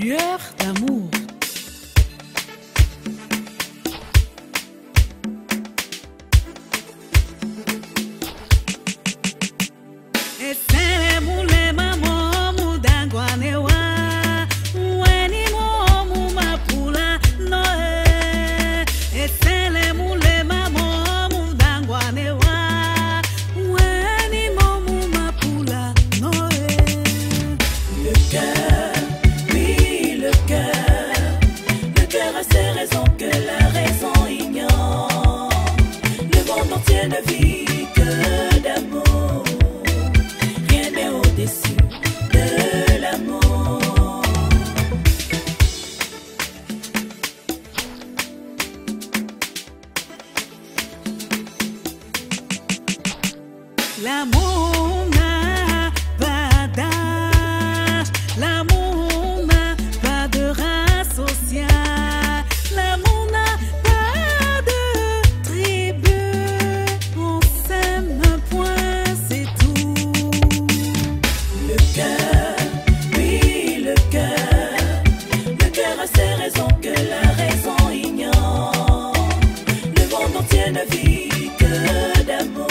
lueur d'amour. L'amour n'a pas d'âge, l'amour n'a pas de race sociale, l'amour n'a pas de tribu, on s'aime un point, c'est tout. Le cœur, oui le cœur a ses raisons que la raison ignore, le monde entier ne vit que d'amour.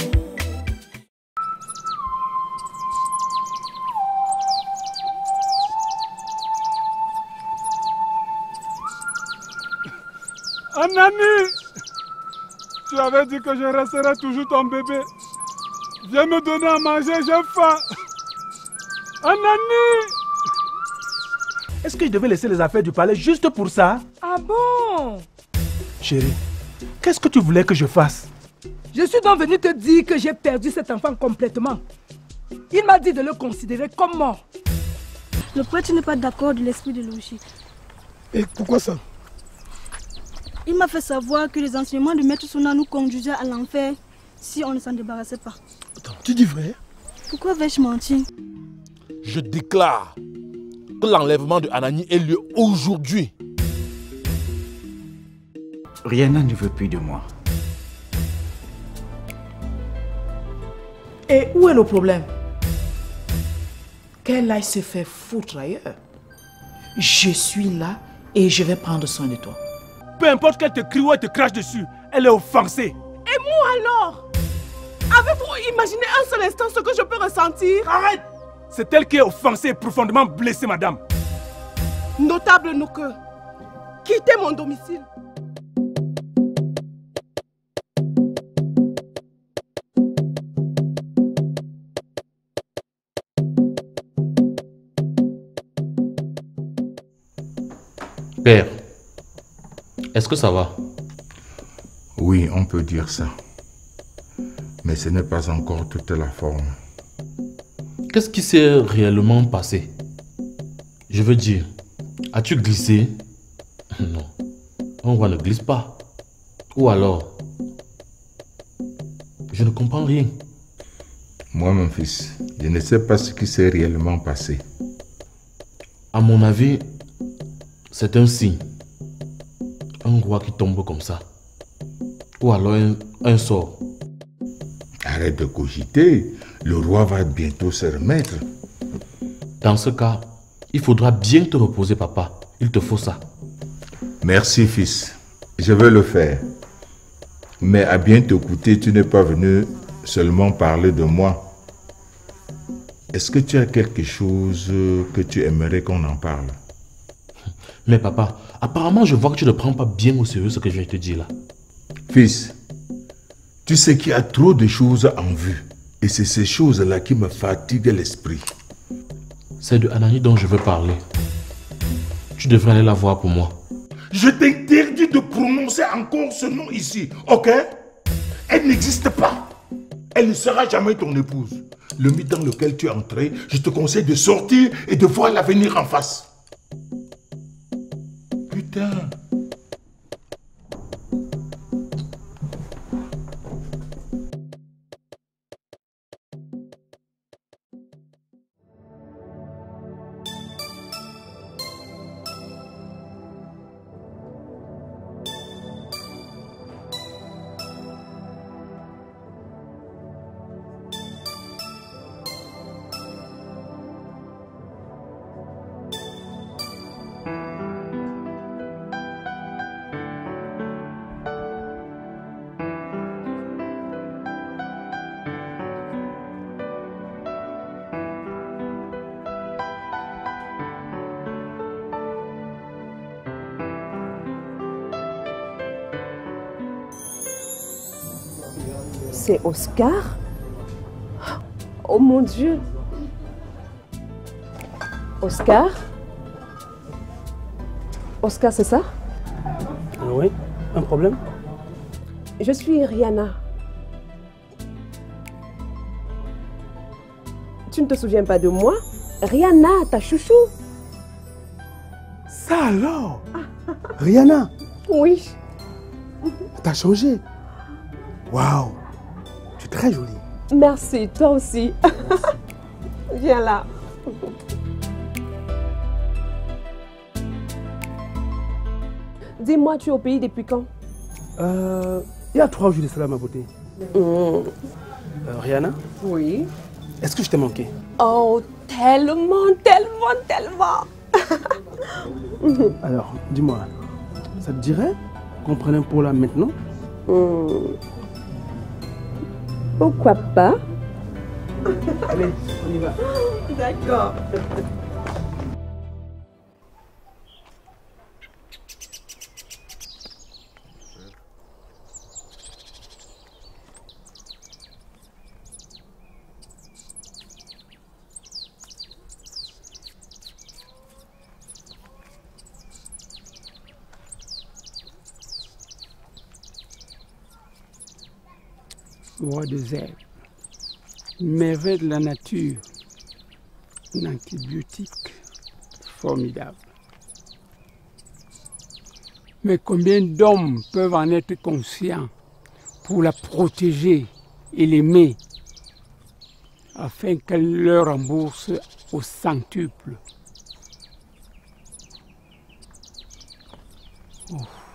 Anani, tu avais dit que je resterais toujours ton bébé. Viens me donner à manger, j'ai faim. Anani! Est-ce que je devais laisser les affaires du palais juste pour ça? Ah bon? Chérie, qu'est-ce que tu voulais que je fasse? Je suis donc venue te dire que j'ai perdu cet enfant complètement. Il m'a dit de le considérer comme mort. Le prêtre n'est pas d'accord de l'esprit de logique. Et pourquoi ça? Il m'a fait savoir que les enseignements de Maître Sona nous conduisaient à l'enfer si on ne s'en débarrassait pas. Attends, tu dis vrai? Pourquoi vais-je mentir? Je déclare que l'enlèvement de Anani ait lieu aujourd'hui. Rihanna ne veut plus de moi. Et où est le problème? Qu'elle aille se faire foutre ailleurs. Je suis là et je vais prendre soin de toi. Peu importe qu'elle te crie ou elle te crache dessus, elle est offensée. Et moi alors? Avez-vous imaginé un seul instant ce que je peux ressentir? Arrête! C'est elle qui est offensée et profondément blessée, madame. Notable nos que quittez mon domicile. Père, est-ce que ça va? Oui, on peut dire ça. Mais ce n'est pas encore toute la forme. Qu'est-ce qui s'est réellement passé? Je veux dire, as-tu glissé? Non, on ne glisse pas. Ou alors, je ne comprends rien. Moi, mon fils, je ne sais pas ce qui s'est réellement passé. À mon avis, c'est un signe. Un roi qui tombe comme ça. Ou alors un sort. Arrête de cogiter. Le roi va bientôt se remettre. Dans ce cas, il faudra bien te reposer, papa. Il te faut ça. Merci, fils. Je vais le faire. Mais à bien t'écouter, tu n'es pas venu seulement parler de moi. Est-ce que tu as quelque chose que tu aimerais qu'on en parle? Mais papa, apparemment je vois que tu ne prends pas bien au sérieux ce que je viens de te dire là. Fils, tu sais qu'il y a trop de choses en vue. Et c'est ces choses-là qui me fatiguent l'esprit. C'est de Anani dont je veux parler. Tu devrais aller la voir pour moi. Je t'interdis de prononcer encore ce nom ici, ok? Elle n'existe pas. Elle ne sera jamais ton épouse. Le mythe dans lequel tu es entré, je te conseille de sortir et de voir l'avenir en face. Putain. C'est Oscar? Oh mon Dieu! Oscar? Oscar, c'est ça? Oui, un problème? Je suis Rihanna. Tu ne te souviens pas de moi? Rihanna, ta chouchou. Ça alors? Rihanna? Oui. T'as changé? Waouh! Tu es très jolie. Merci, toi aussi. Viens là. Dis-moi, tu es au pays depuis quand? Il y a 3 jours de cela, ma beauté. Rihanna? Oui. Est-ce que je t'ai manqué? Oh, tellement, tellement, tellement. Alors, dis-moi, ça te dirait qu'on prenne un pot là maintenant? Pourquoi pas? Allez, on y va. D'accord. Roi des herbes, merveille de la nature, un antibiotique formidable. Mais combien d'hommes peuvent en être conscients pour la protéger et l'aimer afin qu'elle leur rembourse au centuple? Oh.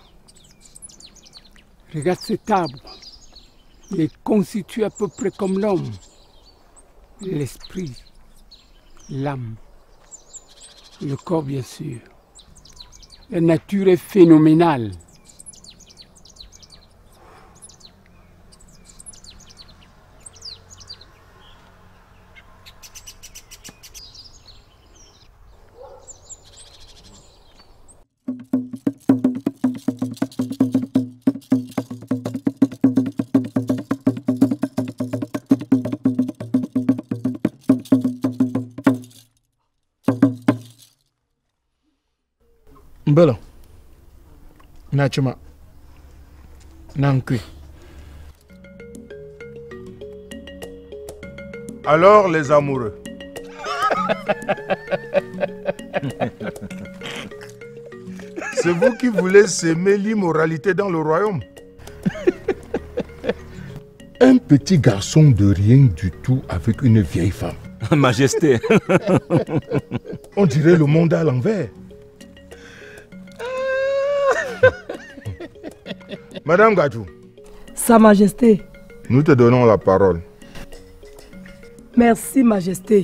Regarde cet arbre. Il est constitué à peu près comme l'homme, l'esprit, l'âme, le corps bien sûr. La nature est phénoménale. Mbelo, Nachuma, Nankui. Alors les amoureux. C'est vous qui voulez s'aimer l'immoralité dans le royaume? Un petit garçon de rien du tout avec une vieille femme. Majesté. On dirait le monde à l'envers. Madame Gadjou. Sa Majesté. Nous te donnons la parole. Merci, Majesté.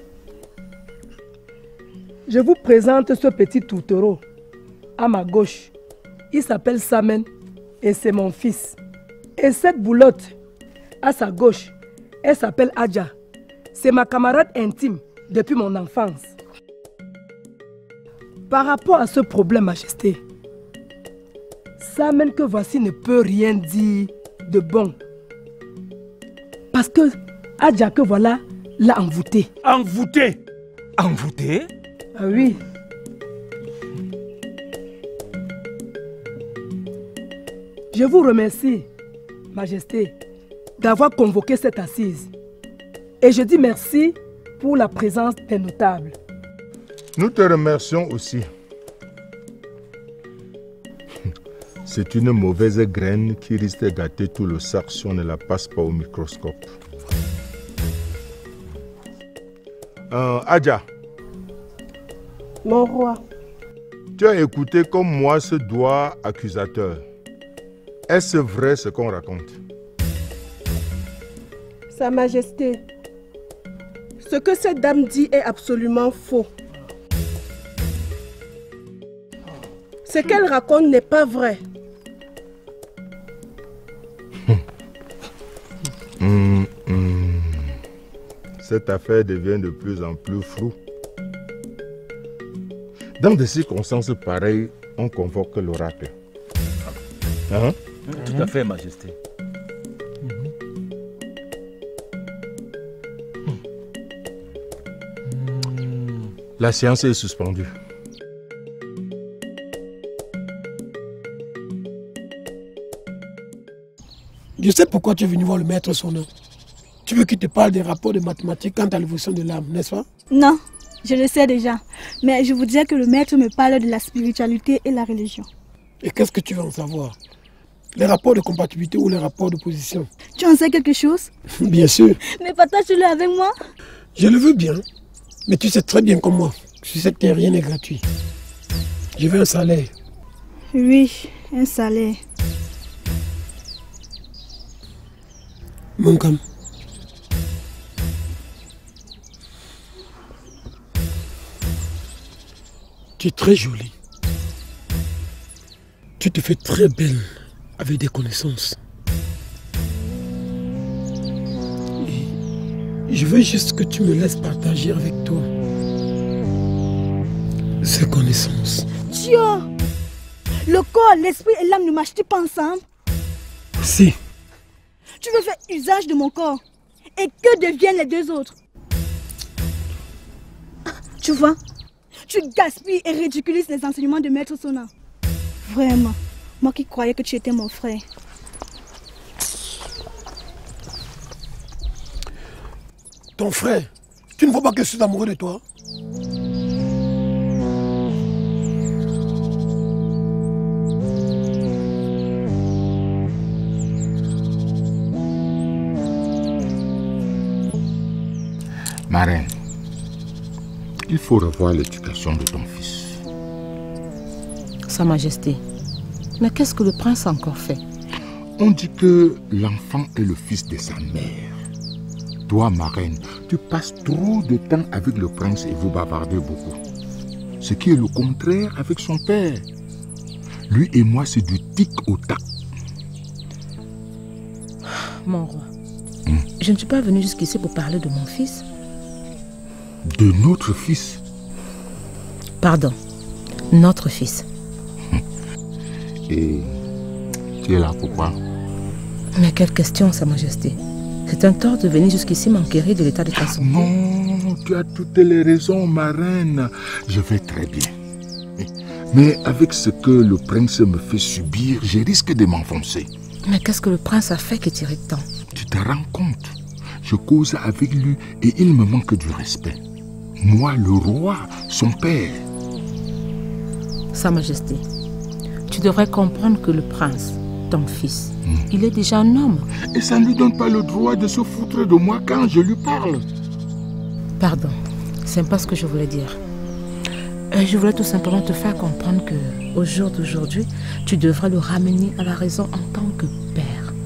Je vous présente ce petit tourtereau. À ma gauche, il s'appelle Samen et c'est mon fils. Et cette boulotte, à sa gauche, elle s'appelle Adja. C'est ma camarade intime depuis mon enfance. Par rapport à ce problème, Majesté, Samen que voici ne peut rien dire de bon. Parce que Adja que voilà l'a envoûté. Envoûté? Envoûté? Ah oui. Je vous remercie, Majesté, d'avoir convoqué cette assise. Et je dis merci pour la présence des notables. Nous te remercions aussi. C'est une mauvaise graine qui risque de gâter tout le sac si on ne la passe pas au microscope. Adja. Mon roi. Tu as écouté comme moi ce doigt accusateur. Est-ce vrai ce qu'on raconte? Sa Majesté, ce que cette dame dit est absolument faux. Ce qu'elle raconte n'est pas vrai. Cette affaire devient de plus en plus floue. Dans des circonstances pareilles, on convoque l'oracle. Hein? Tout à fait, Majesté. La séance est suspendue. Je sais pourquoi tu es venu voir le maître Sona. Tu veux qu'il te parle des rapports de mathématiques quant à l'évolution de l'âme, n'est-ce pas? Non, je le sais déjà. Mais je voudrais que le maître me parle de la spiritualité et la religion. Et qu'est-ce que tu veux en savoir? Les rapports de compatibilité ou les rapports d'opposition? Tu en sais quelque chose? Bien sûr. Mais partage-le avec moi. Je le veux bien. Mais tu sais très bien comme moi. Je sais que rien n'est gratuit. Je veux un salaire. Oui, un salaire. Mon cam. Tu es très jolie. Tu te fais très belle avec des connaissances. Et je veux juste que tu me laisses partager avec toi ces connaissances. Dieu! Le corps, l'esprit et l'âme ne marchent-ils pas ensemble? Si. Tu veux faire usage de mon corps. Et que deviennent les deux autres? Tu vois? Tu gaspilles et ridiculises les enseignements de Maître Sona. Vraiment, moi qui croyais que tu étais mon frère. Ton frère, tu ne vois pas que je suis amoureux de toi? Marraine, il faut revoir l'éducation de ton fils. Sa Majesté, mais qu'est-ce que le prince a encore fait? On dit que l'enfant est le fils de sa mère. Toi, marraine, tu passes trop de temps avec le prince et vous bavardez beaucoup. Ce qui est le contraire avec son père. Lui et moi, c'est du tic au tac. Mon roi, je ne suis pas venue jusqu'ici pour parler de mon fils. De notre fils? Pardon, notre fils. Et tu es là pourquoi? Mais quelle question, Sa Majesté. C'est un tort de venir jusqu'ici m'enquérir de l'état de ta santé. Non, tu as toutes les raisons, ma reine. Je vais très bien. Mais avec ce que le prince me fait subir, je risque de m'enfoncer. Mais qu'est-ce que le prince a fait qui t'irrite tant? Tu te rends compte? Je cause avec lui et il me manque du respect. Moi, le roi, son père. Sa Majesté, tu devrais comprendre que le prince, ton fils, il est déjà un homme. Et ça ne lui donne pas le droit de se foutre de moi quand je lui parle. Pardon, c'est pas ce que je voulais dire. Je voulais tout simplement te faire comprendre que au jour d'aujourd'hui, tu devras le ramener à la raison en tant que père.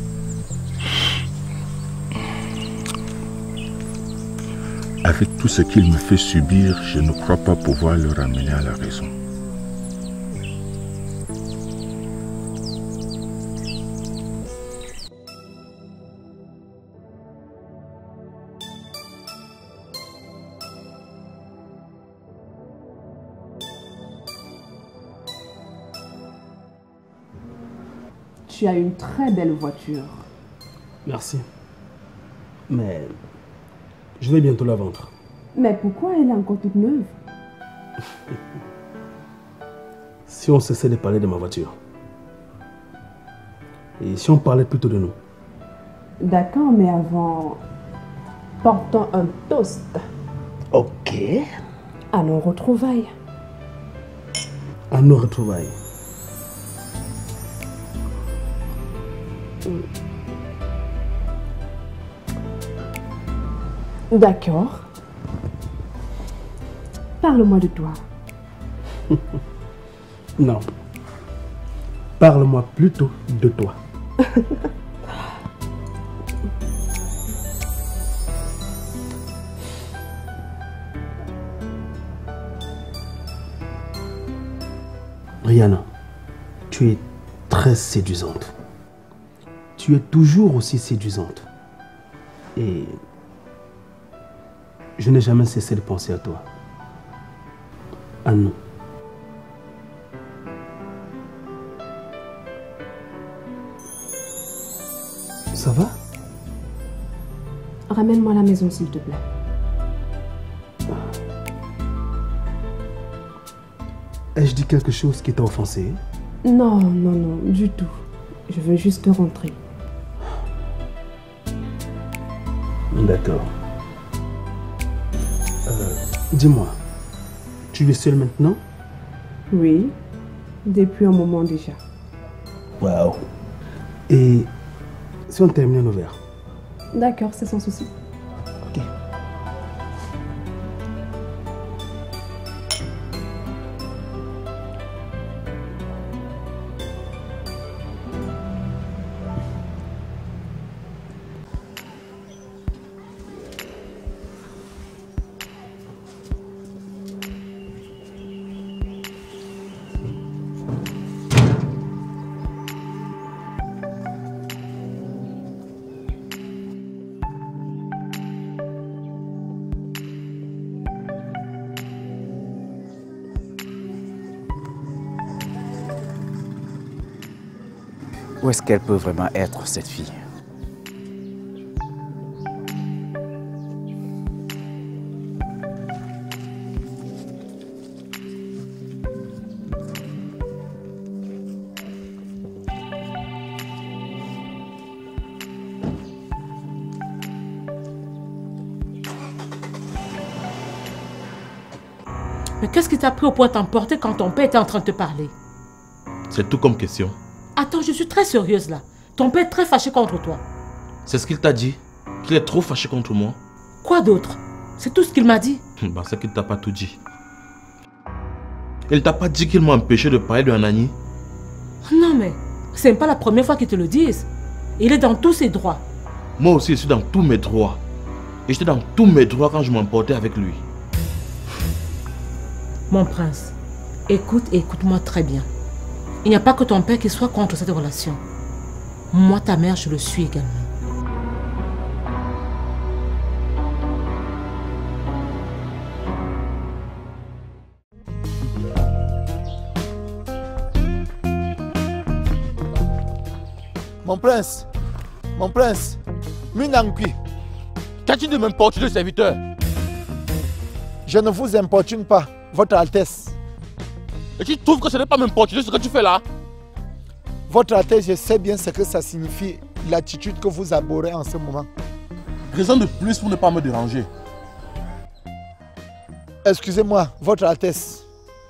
Avec tout ce qu'il me fait subir, je ne crois pas pouvoir le ramener à la raison. Tu as une très belle voiture. Merci. Mais je vais bientôt la vendre. Mais pourquoi elle est encore toute neuve? Si on cessait de parler de ma voiture. Et si on parlait plutôt de nous. D'accord, mais avant, portons un toast. Ok. À nos retrouvailles. À nos retrouvailles. D'accord. Parle-moi de toi. Non. Parle-moi plutôt de toi. Rihanna, tu es très séduisante. Tu es toujours aussi séduisante. Et je n'ai jamais cessé de penser à toi. À nous. Ça va? Ramène-moi à la maison, s'il te plaît. Ai-je dit quelque chose qui t'a offensé? Non, non, non, du tout. Je veux juste rentrer. D'accord. Dis-moi, tu es seule maintenant? Oui, depuis un moment déjà. Waouh. Et si on termine nos verres? D'accord, c'est sans souci. Ok. Où est-ce qu'elle peut vraiment être, cette fille? Mais qu'est-ce qui t'a pris au point de t'emporter quand ton père était en train de te parler? C'est tout comme question. Attends, je suis très sérieuse là. Ton père est très fâché contre toi. C'est ce qu'il t'a dit? Qu'il est trop fâché contre moi? Quoi d'autre? C'est tout ce qu'il m'a dit. Bah, c'est qu'il t'a pas tout dit. Il t'a pas dit qu'il m'a empêché de parler de Anani? Non mais, c'est pas la première fois qu'ils te le disent. Il est dans tous ses droits. Moi aussi, je suis dans tous mes droits. Et j'étais dans tous mes droits quand je m'emportais avec lui. Mon prince, écoute et écoute-moi très bien. Il n'y a pas que ton père qui soit contre cette relation. Moi, ta mère, je le suis également. Mon prince, Minangui. Qu'as-tu de m'importuner, serviteur? Je ne vous importune pas, Votre Altesse. Et tu trouves que ce n'est pas m'importuner ce que tu fais là? Votre Altesse, je sais bien ce que ça signifie, l'attitude que vous abhorrez en ce moment. Raison de plus pour ne pas me déranger. Excusez-moi, Votre Altesse.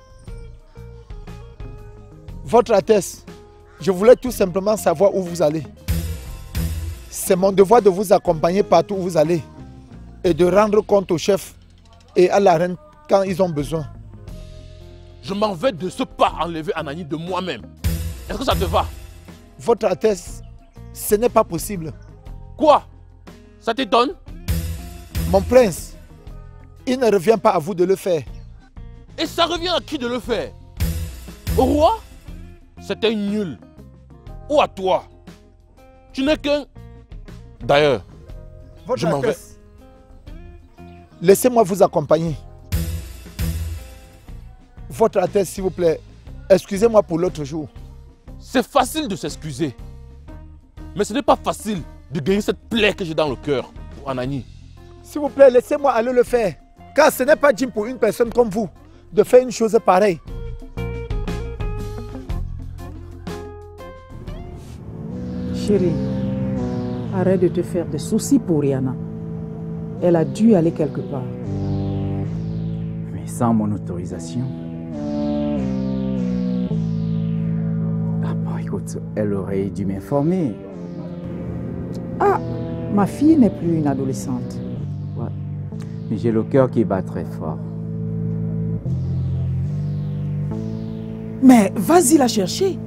Votre Altesse, je voulais tout simplement savoir où vous allez. C'est mon devoir de vous accompagner partout où vous allez et de rendre compte au chef et à la reine quand ils ont besoin. Je m'en vais de ce pas enlever Anani de moi-même. Est-ce que ça te va? Votre Altesse, ce n'est pas possible. Quoi? Ça t'étonne? Mon prince, il ne revient pas à vous de le faire. Et ça revient à qui de le faire? Au roi? C'était nul. Ou à toi? Tu n'es qu'un... D'ailleurs, je m'en vais. Laissez-moi vous accompagner. Votre Altesse, s'il vous plaît, excusez-moi pour l'autre jour. C'est facile de s'excuser. Mais ce n'est pas facile de guérir cette plaie que j'ai dans le cœur pour Anani. S'il vous plaît, laissez-moi aller le faire. Car ce n'est pas digne pour une personne comme vous de faire une chose pareille. Chérie, arrête de te faire des soucis pour Rihanna. Elle a dû aller quelque part. Mais sans mon autorisation. Ah bon, écoute, elle aurait dû m'informer. Ah, ma fille n'est plus une adolescente. Ouais. Mais j'ai le cœur qui bat très fort. Mais vas-y la chercher.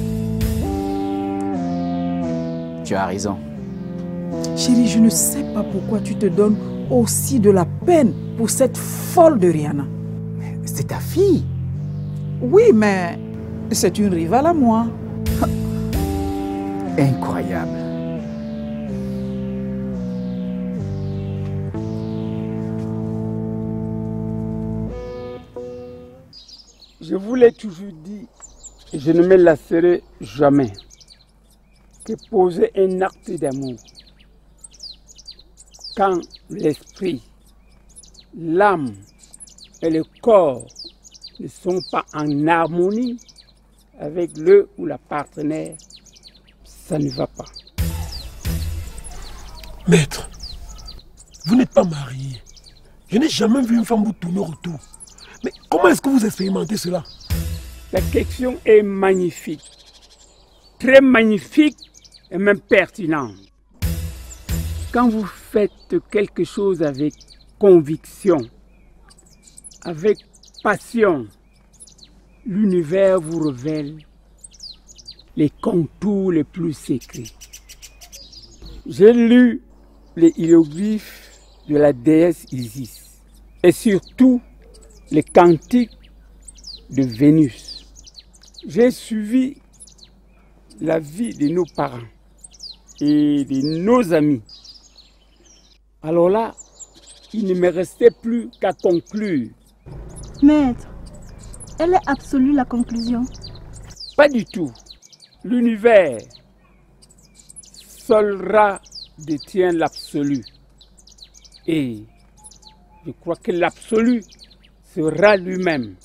Tu as raison. Chérie, je ne sais pas pourquoi tu te donnes aussi de la peine pour cette folle de Rihanna. C'est ta fille. Oui, mais c'est une rivale à moi. Incroyable. Je vous l'ai toujours dit, et je ne me lasserai jamais, que poser un acte d'amour, quand l'esprit, l'âme et le corps ne sont pas en harmonie avec le ou la partenaire, ça ne va pas. Maître, vous n'êtes pas marié. Je n'ai jamais vu une femme vous tourner autour. Mais comment est-ce que vous expérimentez cela? La question est magnifique. Très magnifique et même pertinente. Quand vous faites quelque chose avec conviction, avec passion, l'univers vous révèle les contours les plus secrets. J'ai lu les hiéroglyphes de la déesse Isis et surtout les cantiques de Vénus. J'ai suivi la vie de nos parents et de nos amis. Alors là, il ne me restait plus qu'à conclure. Maître, elle est absolue la conclusion. Pas du tout. L'univers, seul Ra détient l'absolu. Et je crois que l'absolu sera lui-même.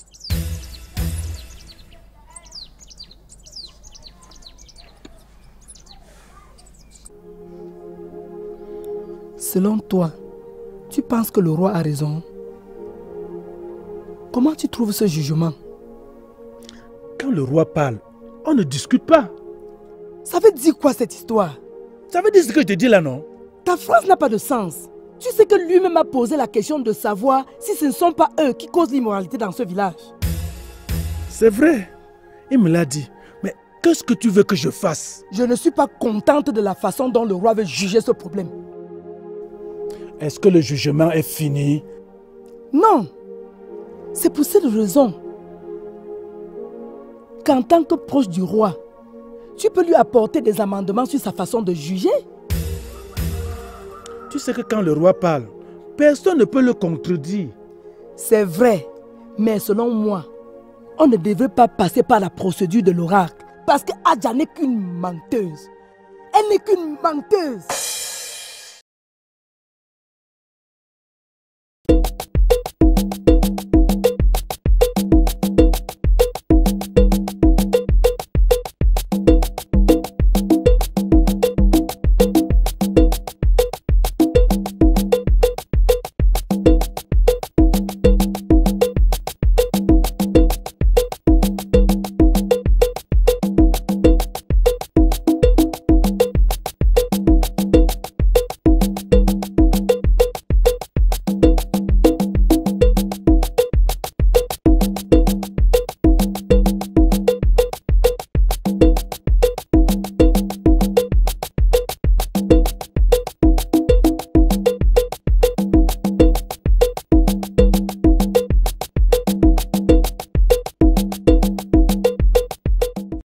Selon toi, tu penses que le roi a raison? Comment tu trouves ce jugement? Quand le roi parle, on ne discute pas. Ça veut dire quoi cette histoire? Ça veut dire ce que je te dis là, non? Ta phrase n'a pas de sens. Tu sais que lui-même a posé la question de savoir si ce ne sont pas eux qui causent l'immoralité dans ce village. C'est vrai, il me l'a dit. Mais qu'est-ce que tu veux que je fasse? Je ne suis pas contente de la façon dont le roi veut juger ce problème. Est-ce que le jugement est fini? Non. C'est pour cette raison qu'en tant que proche du roi, tu peux lui apporter des amendements sur sa façon de juger. Tu sais que quand le roi parle, personne ne peut le contredire. C'est vrai, mais selon moi, on ne devrait pas passer par la procédure de l'oracle. Parce que Adja n'est qu'une menteuse. Elle n'est qu'une menteuse.